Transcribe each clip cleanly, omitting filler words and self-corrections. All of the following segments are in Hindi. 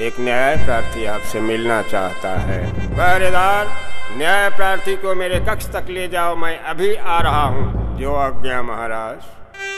एक न्याय प्रार्थी आपसे मिलना चाहता है। पहरेदार, न्याय प्रार्थी को मेरे कक्ष तक ले जाओ, मैं अभी आ रहा हूँ। जो आज्ञा महाराज।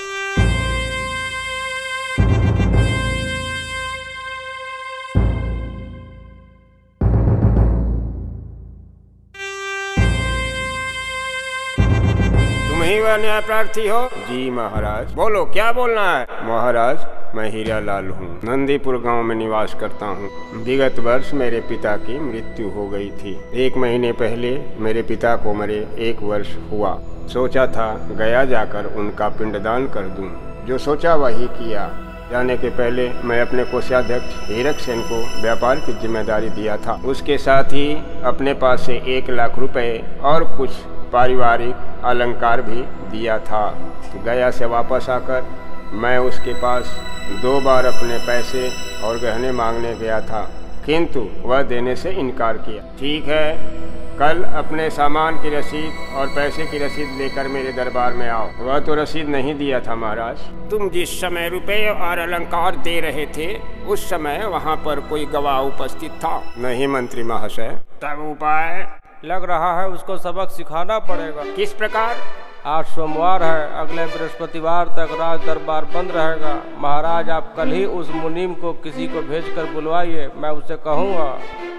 तुम ही वह न्याय प्रार्थी हो? जी महाराज। बोलो, क्या बोलना है? महाराज, मैं हीरा लाल हूँ, नंदीपुर गांव में निवास करता हूँ। विगत वर्ष मेरे पिता की मृत्यु हो गई थी। 1 महीने पहले मेरे पिता को मरे 1 वर्ष हुआ। सोचा था गया जाकर उनका पिंडदान कर दूं। जो सोचा वही किया। जाने के पहले मैं अपने कोषाध्यक्ष हीरक सेन को व्यापार की जिम्मेदारी दिया था। उसके साथ ही अपने पास से 1 लाख रुपए और कुछ पारिवारिक अलंकार भी दिया था। गया से वापस आकर मैं उसके पास 2 बार अपने पैसे और गहने मांगने गया था, किंतु वह देने से इनकार किया। ठीक है, कल अपने सामान की रसीद और पैसे की रसीद लेकर मेरे दरबार में आओ। वह तो रसीद नहीं दिया था महाराज। तुम जिस समय रुपए और अलंकार दे रहे थे उस समय वहाँ पर कोई गवाह उपस्थित था? नहीं मंत्री महाशय। तब उपाय? लग रहा है उसको सबक सिखाना पड़ेगा। किस प्रकार? आज सोमवार है, अगले बृहस्पतिवार तक राज दरबार बंद रहेगा। महाराज, आप कल ही उस मुनीम को किसी को भेजकर बुलवाइए, मैं उसे कहूँगा।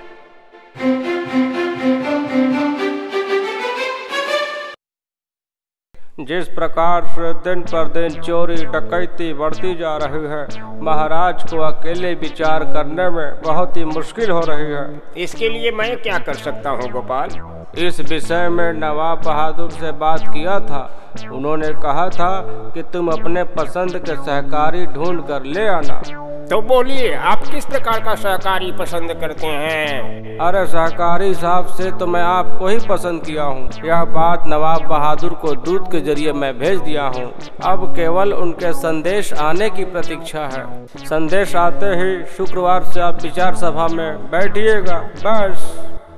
जिस प्रकार से दिन पर दिन चोरी डकैती बढ़ती जा रही है, महाराज को अकेले विचार करने में बहुत ही मुश्किल हो रही है। इसके लिए मैं क्या कर सकता हूँ गोपाल? इस विषय में नवाब बहादुर से बात किया था। उन्होंने कहा था कि तुम अपने पसंद के सहकारी ढूंढ कर ले आना। तो बोलिए, आप किस प्रकार का सहकारी पसंद करते हैं? अरे सहकारी साहब से तो मैं आपको ही पसंद किया हूँ। यह बात नवाब बहादुर को दूत के जरिए मैं भेज दिया हूँ। अब केवल उनके संदेश आने की प्रतीक्षा है। संदेश आते ही शुक्रवार से आप विचार सभा में बैठिएगा, बस।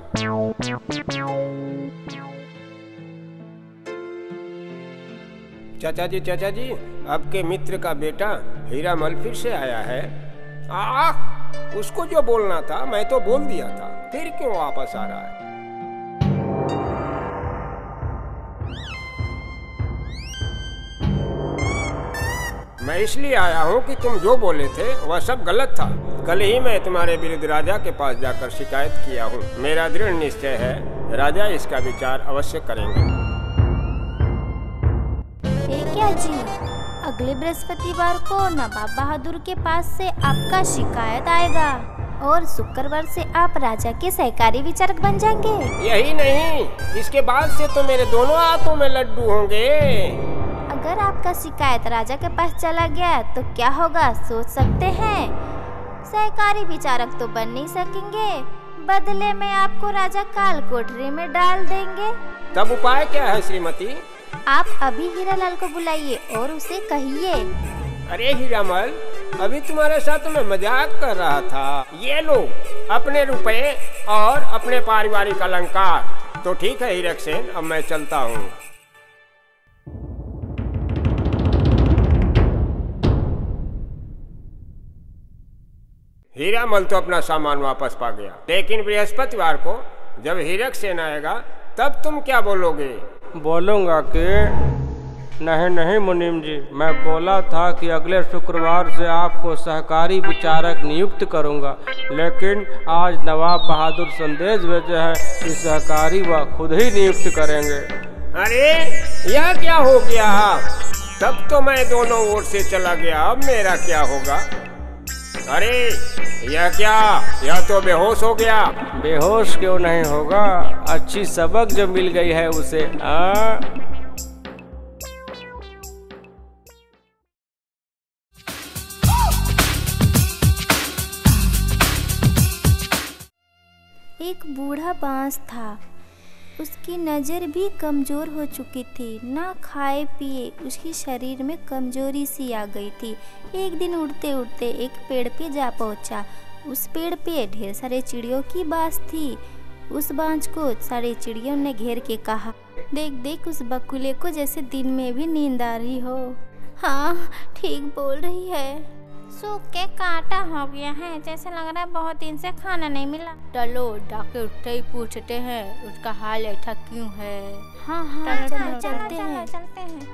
चाचा जी, आपके मित्र का बेटा हीरामल फिर से आया है। उसको जो बोलना था मैं तो बोल दिया था, फिर क्यों वापस आ रहा है? मैं इसलिए आया हूँ कि तुम जो बोले थे वह सब गलत था। कल ही मैं तुम्हारे विरुद्ध राजा के पास जाकर शिकायत किया हूँ। मेरा दृढ़ निश्चय है, राजा इसका विचार अवश्य करेंगे। क्या जी, अगले बृहस्पतिवार को नवाब बहादुर के पास से आपका शिकायत आएगा और शुक्रवार से आप राजा के सहकारी विचारक बन जाएंगे। यही नहीं, इसके बाद से तो मेरे दोनों हाथों में लड्डू होंगे। अगर आपका शिकायत राजा के पास चला गया तो क्या होगा सोच सकते हैं? सहकारी विचारक तो बन नहीं सकेंगे, बदले में आपको राजा काल कोठरी में डाल देंगे। तब उपाय क्या है श्रीमती? आप अभी हीरालाल को बुलाइए और उसे कहिए। अरे हीरामल, अभी तुम्हारे साथ मैं मजाक कर रहा था। ये लो अपने रुपए और अपने पारिवारिक अलंकार। तो ठीक है हीरक सेन, अब मैं चलता हूँ। हीरामल तो अपना सामान वापस पा गया, लेकिन बृहस्पतिवार को जब हीरक सेन आएगा तब तुम क्या बोलोगे? बोलूँगा कि नहीं मुनीम जी, मैं बोला था कि अगले शुक्रवार से आपको सहकारी विचारक नियुक्त करूँगा, लेकिन आज नवाब बहादुर संदेश भेजे हैं कि सहकारी वह खुद ही नियुक्त करेंगे। अरे यह क्या हो गया? तब तो मैं दोनों ओर से चला गया, अब मेरा क्या होगा? अरे यह क्या, यह तो बेहोश हो गया। बेहोश क्यों नहीं होगा, अच्छी सबक जो मिल गई है उसे। एक बूढ़ा बांस था। उसकी नज़र भी कमज़ोर हो चुकी थी। ना खाए पिए उसकी शरीर में कमजोरी सी आ गई थी। एक दिन उड़ते उड़ते एक पेड़ पे जा पहुंचा। उस पेड़ पे ढेर सारे चिड़ियों की बास थी। उस बांझ को सारे चिड़ियों ने घेर के कहा, देख देख उस बकुले को जैसे दिन में भी नींद आ रही हो। हाँ ठीक बोल रही है। सूख के कांटा हो गया है, जैसे लग रहा है बहुत दिन से खाना नहीं मिला। चलो डॉक्टर से ही पूछते हैं उसका हाल ऐसा क्यों है। हाँ चलते हैं।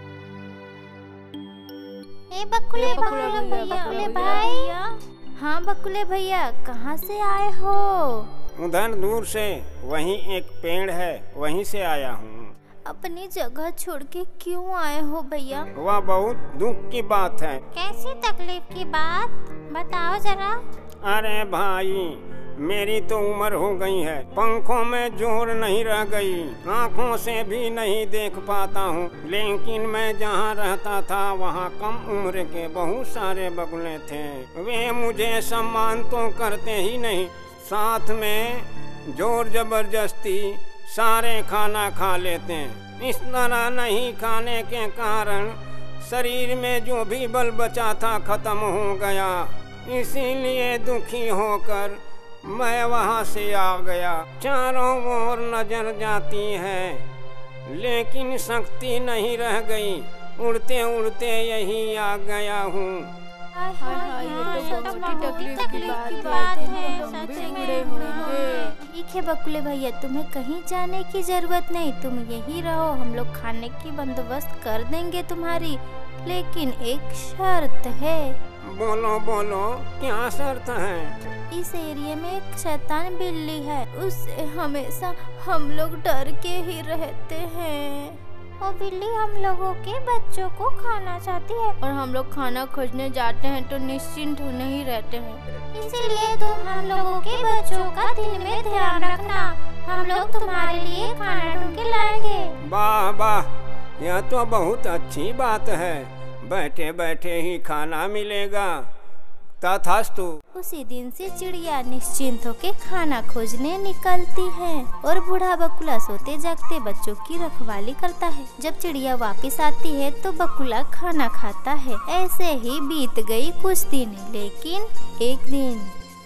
ए बकुले भैया। हाँ बकुले भैया, कहाँ से आए हो? उधर दूर से, वहीं एक पेड़ है, वहीं से आया हूँ। अपनी जगह छोड़ के क्यों आए हो भैया? वह बहुत दुख की बात है। कैसी तकलीफ की बात, बताओ जरा। अरे भाई, मेरी तो उम्र हो गई है, पंखों में जोर नहीं रह गई, आँखों से भी नहीं देख पाता हूँ। लेकिन मैं जहाँ रहता था वहाँ कम उम्र के बहुत सारे बगुले थे। वे मुझे सम्मान तो करते ही नहीं, साथ में जोर जबरदस्ती सारे खाना खा लेते हैं। इस तरह नहीं खाने के कारण शरीर में जो भी बल बचा था खत्म हो गया। इसीलिए दुखी होकर मैं वहाँ से आ गया। चारों ओर नजर जाती है लेकिन शक्ति नहीं रह गई, उड़ते उड़ते यही आ गया हूँ। ठीक है बकुले भैया, तुम्हें कहीं जाने की जरूरत नहीं, तुम यही रहो, हम लोग खाने की बंदोबस्त कर देंगे तुम्हारी। लेकिन एक शर्त है। बोलो बोलो, क्या शर्त है? इस एरिया में एक शैतान बिल्ली है, उससे हमेशा हम लोग डर के ही रहते हैं। वो बिल्ली हम लोगों के बच्चों को खाना चाहती है और हम लोग खाना खोजने जाते हैं तो निश्चिंत नहीं रहते हैं। इसीलिए तुम हम लोगों के बच्चों का दिल में ध्यान रखना, हम लोग तुम्हारे लिए खाना ढूंढ के लाएंगे। वाह वाह, यह तो बहुत अच्छी बात है, बैठे बैठे ही खाना मिलेगा। तथास्तु। उसी दिन से चिड़िया निश्चिंत होके खाना खोजने निकलती है और बूढ़ा बकुला सोते जागते बच्चों की रखवाली करता है। जब चिड़िया वापस आती है तो बकुला खाना खाता है। ऐसे ही बीत गई कुछ दिन, लेकिन एक दिन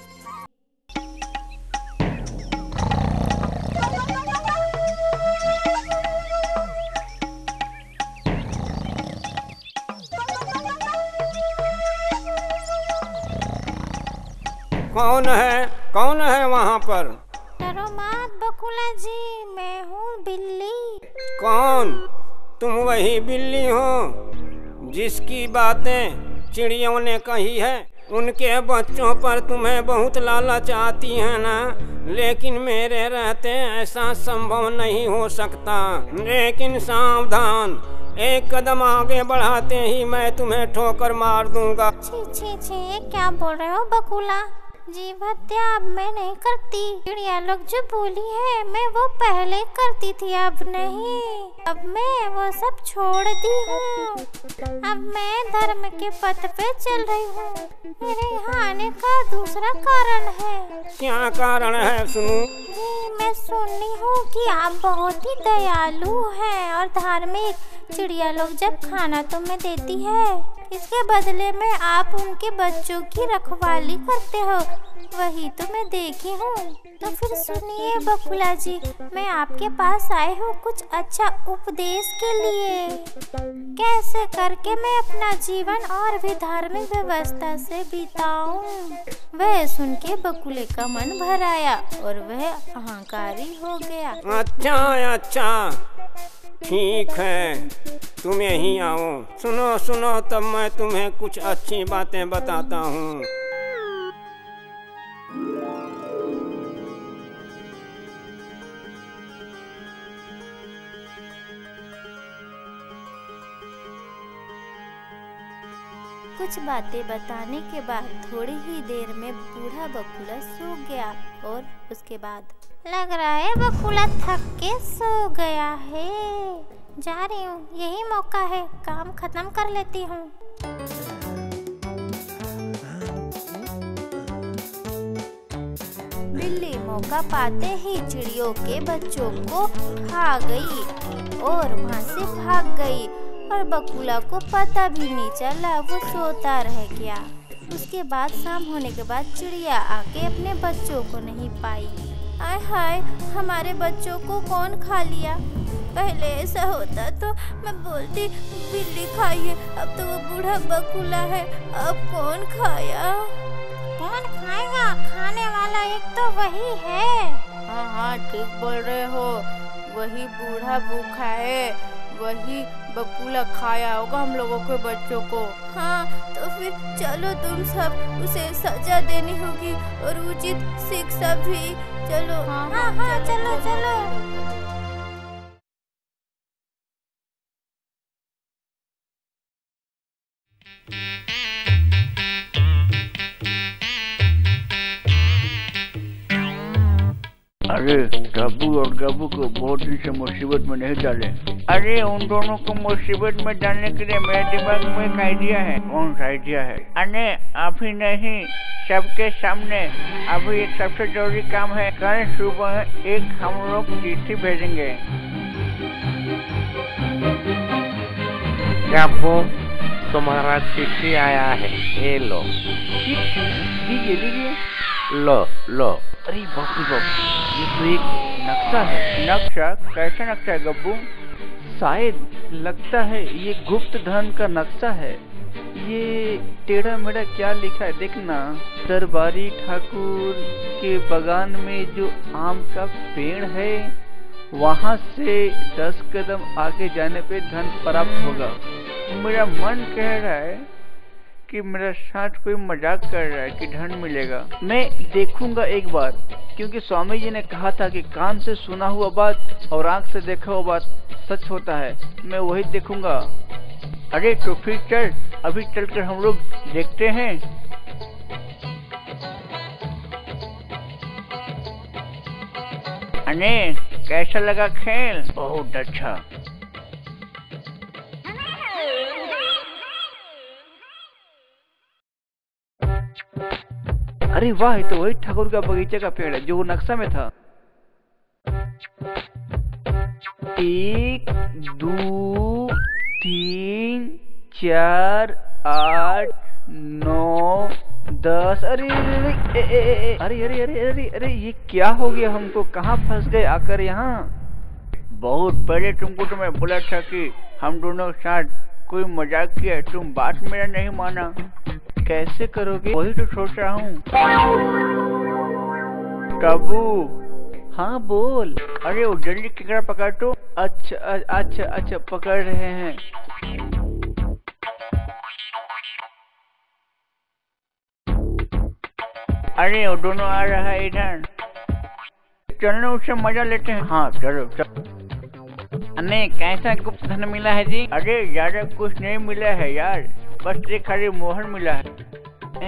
कौन है वहाँ पर? डरो मत बकुला जी, मैं हूँ बिल्ली। कौन? तुम वही बिल्ली हो जिसकी बातें चिड़ियों ने कही है? उनके बच्चों पर तुम्हें बहुत लालच आती है ना, लेकिन मेरे रहते ऐसा संभव नहीं हो सकता। लेकिन सावधान, एक कदम आगे बढ़ाते ही मैं तुम्हें ठोकर मार दूंगा। छी छी छी, क्या बोल रहे हो बकुला? जीव हत्या अब मैं नहीं करती। चिड़िया लोग जो बोली है मैं वो पहले करती थी, अब नहीं। अब मैं वो सब छोड़ दी हूँ। अब मैं धर्म के पथ पे चल रही हूँ। मेरे यहाँ आने का दूसरा कारण है। क्या कारण है? सुनूं? जी, मैं सुनी हूँ कि आप बहुत ही दयालु हैं और धार्मिक। चिड़िया लोग जब खाना तुम्हें देती है, इसके बदले में आप उनके बच्चों की रखवाली करते हो, वही तो मैं देखी हूँ। तो फिर सुनिए बकुला जी, मैं आपके पास आई हूँ कुछ अच्छा उपदेश के लिए। कैसे करके मैं अपना जीवन और भी धार्मिक व्यवस्था से बिताऊं। वह सुन के बकुले का मन भर आया और वह अहंकारी हो गया। अच्छा, ठीक है, तुम यहीं आओ। सुनो, तब मैं तुम्हें कुछ अच्छी बातें बताता हूँ। कुछ बातें बताने के बाद थोड़ी ही देर में बूढ़ा बकुला सो गया और उसके बाद लग रहा है बकुला थक के सो गया है। जा रही हूँ, यही मौका है, काम खत्म कर लेती हूँ। बिल्ली मौका पाते ही चिड़ियों के बच्चों को खा गई और वहाँ से भाग गई और बकुला को पता भी नहीं चला, वो सोता रह गया। उसके बाद शाम होने के बाद चिड़िया आके अपने बच्चों को नहीं पाई। आय हाय, हमारे बच्चों को कौन खा लिया। पहले ऐसा होता तो मैं बोलती बिल्ली खाइए, अब तो वो बूढ़ा बकुला है, अब कौन खाया। कौन खाएगा? खाने वाला एक तो वही है। हाँ हाँ, ठीक बोल रहे हो, वही बूढ़ा भूखा है, वही बकुला खाया होगा हम लोगों के बच्चों को। हाँ तो फिर चलो तुम सब, उसे सजा देनी होगी और उचित शिक्षा भी। चलो। हाँ हाँ, हाँ चलो चलो। अरे डब्बू और गब्बू को बहुत दिन से मुसीबत में नहीं डाले। अरे उन दोनों को मुसीबत में डालने के लिए मेरे दिमाग में एक आइडिया है। कौन सा आइडिया है? अरे अभी नहीं, सबके सामने। अभी एक सबसे जरूरी काम है। कल सुबह एक हम लोग चिट्ठी भेजेंगे। गब्बू, तुम्हारा चिट्ठी आया है, ये लो। दीजिए दीजिए। लो लो। अरे बाप रे बाप, ये तो एक नक्शा है। नक्शा? कैसा नक्शा है गब्बू? शायद लगता है ये गुप्त धन का नक्शा है। ये टेढ़ा मेढ़ा क्या लिखा है देखना। दरबारी ठाकुर के बगान में जो आम का पेड़ है, वहाँ से 10 कदम आगे जाने पे धन प्राप्त होगा। मेरा मन कह रहा है कि मेरा साथ कोई मजाक कर रहा है कि धन मिलेगा। मैं देखूंगा एक बार, क्योंकि स्वामी जी ने कहा था कि कान से सुना हुआ बात और आंख से देखा हुआ बात सच होता है। मैं वही देखूंगा। अरे तो फिर चल, अभी चलकर हम लोग देखते हैं। अने कैसा लगा खेल? बहुत अच्छा। अरे वाह, तो वही ठाकुर का बगीचे का पेड़ है जो नक्शा में था। 1 2 3 4 8 9 10। अरे अरे अरे अरे अरे अरे, ये क्या हो गया? हमको कहाँ फंस गए आकर यहाँ। बहुत पहले तुमको तो मैं बोला था कि हम दोनों के साथ कोई मजाक किया, तुम बात मेरा नहीं माना। कैसे करोगे? वही तो सोच रहा हूँ। काबू। हाँ बोल। अरे वो जल्दी केकड़ा पकड़ तो। अच्छा अच्छा अच्छा, पकड़ रहे हैं। अरे वो दोनों आ रहा है इधर। चलने उससे मजा लेते हैं। हाँ चलो चलो। अने कैसा गुप्त धन मिला है जी? अरे ज्यादा कुछ नहीं मिला है यार, बस एक खाली मोहर मिला है।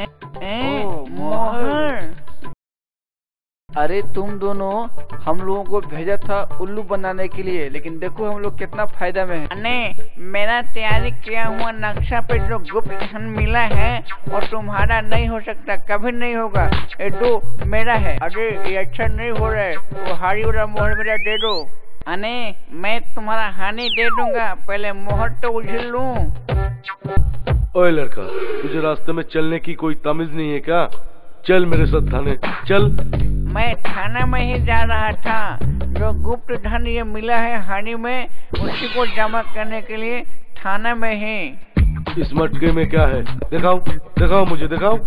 मोहर? अरे तुम दोनों हम लोगों को भेजा था उल्लू बनाने के लिए, लेकिन देखो हम लोग कितना फायदा में है। अने मेरा तैयारी किया हुआ नक्शा पे जो गुप्त धन मिला है और तुम्हारा नहीं हो सकता, कभी नहीं होगा। ये तो मेरा है। अरे ये अच्छा नहीं हो रहा है, वो हारी वाला मोहर मेरा दे दो। अने मैं तुम्हारा हानि दे दूंगा, पहले मोहर तो उछल लूं। ओए लड़का, तुझे रास्ते में चलने की कोई तमीज नहीं है क्या? चल मेरे साथ थाने चल। मैं थाना में ही जा रहा था। जो गुप्त धन ये मिला है हानि में, उसी को जमा करने के लिए थाना में ही। इस मटके में क्या है? दिखाओ दिखाओ, मुझे दिखाओ।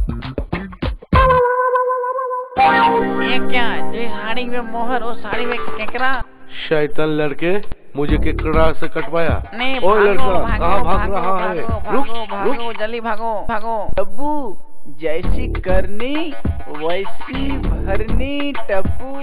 ये क्या? ये हाड़ी में मोहर और साड़ी में केकड़ा। शैतान लड़के, मुझे केकड़ा से कटवाया। नहीं, ओ लड़का, कहाँ भाग रहा है? रुक भागो, जल्दी भागो भागो। टब्बू, जैसी करनी वैसी भरनी टब्बू।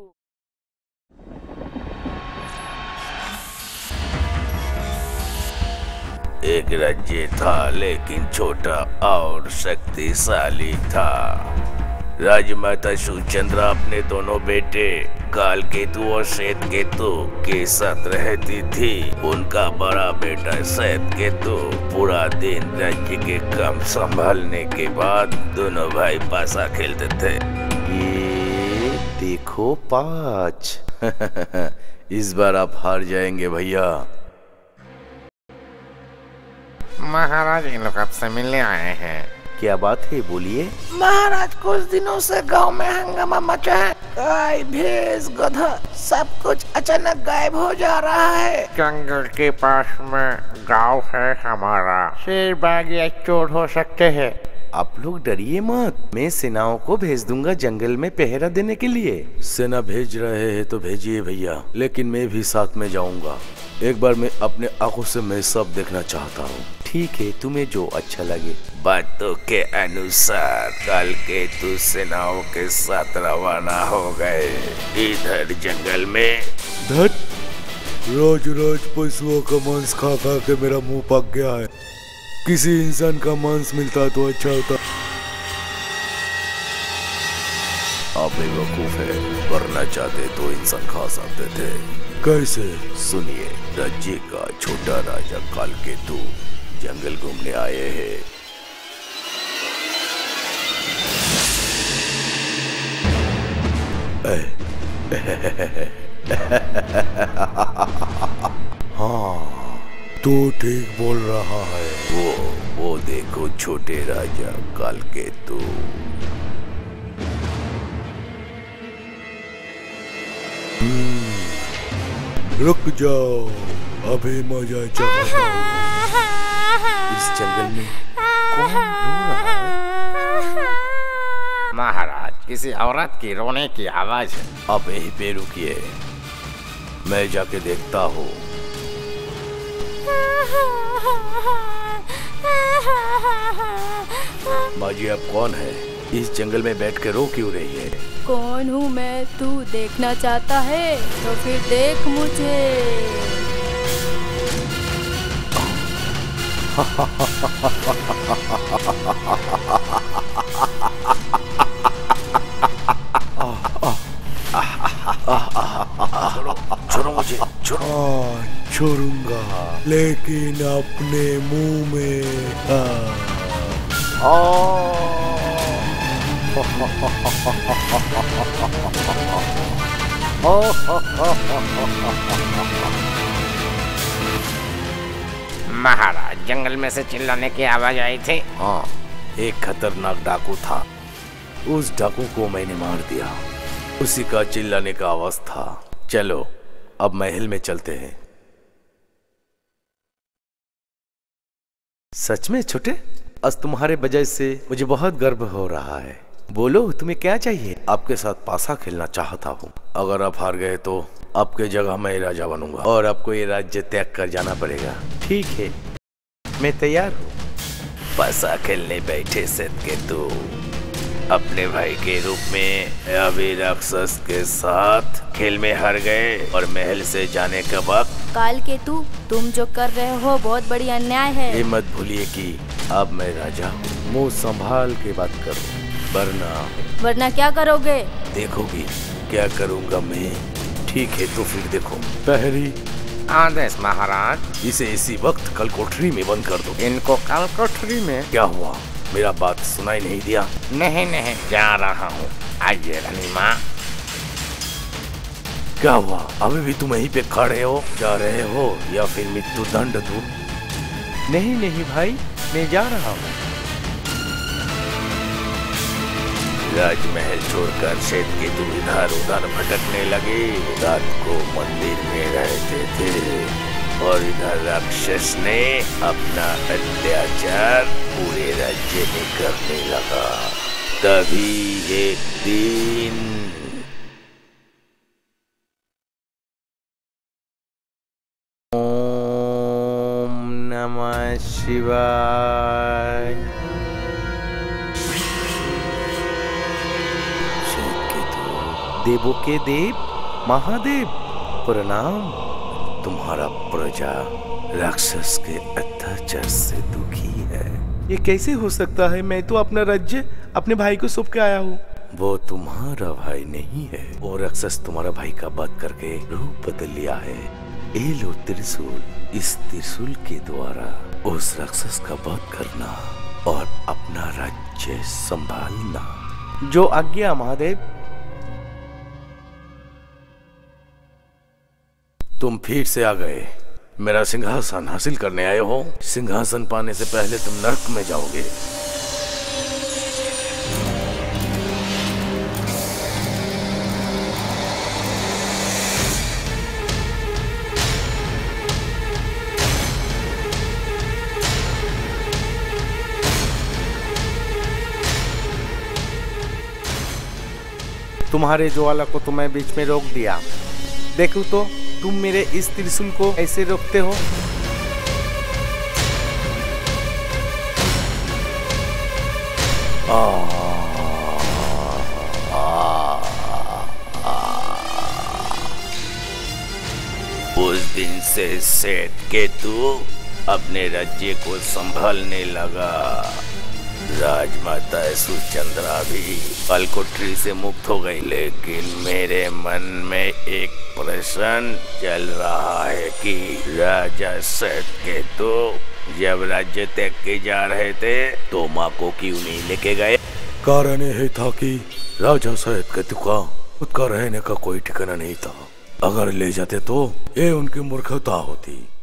एक राज्य था लेकिन छोटा और शक्तिशाली था। राजमाता सुचंद्रा अपने दोनों बेटे कालकेतु और श्वेतकेतु के साथ रहती थी। उनका बड़ा बेटा श्वेतकेतु पूरा दिन राज्य के काम संभालने के बाद दोनों भाई पासा खेलते थे। ये देखो 5। इस बार आप हार जाएंगे भैया। महाराज, इन लोग आपसे मिलने आए हैं। क्या बात है, बोलिए। महाराज, कुछ दिनों से गांव में हंगामा मचा है। गाय, भैंस, गधा सब कुछ अचानक गायब हो जा रहा है। जंगल के पास में गांव है हमारा, शेर बाघ या चोर हो सकते हैं। आप लोग डरिए मत, मैं सेनाओं को भेज दूंगा जंगल में पहरा देने के लिए। सेना भेज रहे हैं तो भेजिए भैया, लेकिन मैं भी साथ में जाऊंगा। एक बार मैं अपने आंखों से मैं सब देखना चाहता हूँ। ठीक है, तुम्हें जो अच्छा लगे। बातों के अनुसार कल के तू सेनाओं के साथ रवाना हो गए इधर जंगल में। धत, रोज रोज पशुओं का मांस खा खा के मेरा मुंह पक गया है। किसी इंसान का मांस मिलता तो अच्छा होता। आप बेवकूफ है, वरना चाहते तो इंसान खा सकते थे। कैसे? सुनिए, राज्य का छोटा राजा कालकेतु जंगल घूमने आए हैं। हाँ, तू ठीक बोल रहा है। वो देखो छोटे राजा कालकेतु। रुक जाओ, अभी मजा चखा। इस जंगल में कौन रो रहा है? महाराज, किसी औरत की रोने की आवाज है। आप यहीं पे रुकिए, मैं जाके देखता हूँ। माजी, आप कौन है? इस जंगल में बैठ के रो क्यों रही है? कौन हूँ मैं? तू देखना चाहता है तो फिर देख मुझे। छोड़ो मुझे, छोड़ूंगा, लेकिन अपने मुंह में। महाराज, जंगल में से चिल्लाने की आवाज आई थी। हाँ, एक खतरनाक डाकू था। उस डाकू को मैंने मार दिया। उसी का चिल्लाने का आवाज था। चलो अब महल में चलते हैं। सच में छोटे, आज तुम्हारे वजह से मुझे बहुत गर्व हो रहा है। बोलो, तुम्हें क्या चाहिए? आपके साथ पासा खेलना चाहता हूँ। अगर आप हार गए तो आपके जगह मैं राजा बनूंगा और आपको ये राज्य त्याग कर जाना पड़ेगा। ठीक है, मैं तैयार हूँ। पासा खेलने बैठे सतकेतु अपने भाई के रूप में अभी राक्षस के साथ खेल में हार गए और महल से जाने का वक्त। कालकेतु, तुम जो कर रहे हो बहुत बड़ी अन्याय है। ये मत भूलिए कि अब मैं राजा हूँ। मुंह संभाल के बात करो, वरना क्या करोगे? देखोगी क्या करूँगा मैं। ठीक है, तो फिर देखो। पहली आदेश महाराज। इसे इसी वक्त कल कोठरी में बंद कर दो। इनको कल कोठरी में? क्या हुआ, मेरा बात सुनाई नहीं दिया? नहीं, जा रहा हूँ। आइए रानी माँ। क्या हुआ, अभी भी तुम यहीं पे खड़े हो? जा रहे हो या फिर मृत्यु दंड दूं? नहीं भाई, मैं जा रहा हूँ। राजमहल छोड़कर सतकेतु इधर उधर भटकने लगे। रात को मंदिर में रहते थे और इधर राक्षस ने अपना अत्याचार पूरे राज्य में करने लगा। तभी एक दिन ओम नमः शिवाय। देवों के देव महादेव प्रणाम। तुम्हारा प्रजा राक्षस के अत्याचार से दुखी है। ये कैसे हो सकता है? मैं तो अपना राज्य अपने भाई को सौंप के आया हूँ। वो तुम्हारा भाई नहीं है, वो राक्षस तुम्हारा भाई का वध करके रूप बदल लिया है। ये लो त्रिशूल, इस त्रिशूल के द्वारा उस राक्षस का वध करना और अपना राज्य संभालना। जो आज्ञा महादेव। तुम फिर से आ गए। मेरा सिंहासन हासिल करने आए हो। सिंहासन पाने से पहले तुम नरक में जाओगे। तुम्हारे ज्वाला को तो मैं बीच में रोक दिया। देखो तो तुम मेरे इस त्रिशूल को कैसे रोकते हो। उस दिन से सेठ केतु अपने राज्य को संभालने लगा। राजमाता सुचंद्रा भी कालकोठरी से मुक्त हो गई, लेकिन मेरे मन में एक प्रश्न चल रहा है कि राजा सेठ केतु जब राज्य त्याग के जा रहे थे तो माँ को क्यों नहीं लेके गए। कारण यह था कि राजा सेठ केतु का खुद का रहने का कोई ठिकाना नहीं था। अगर ले जाते तो ये उनकी मूर्खता होती।